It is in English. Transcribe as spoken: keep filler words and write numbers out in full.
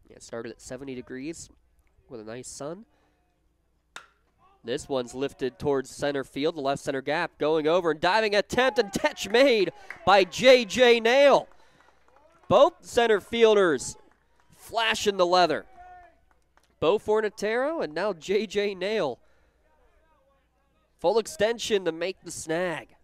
It started at seventy degrees with a nice sun. This one's lifted towards center field, the left center gap, going over and diving attempt and catch made by J J Nail. Both center fielders flashing the leather. Bo Fornatero and now J J Nail. Full extension to make the snag.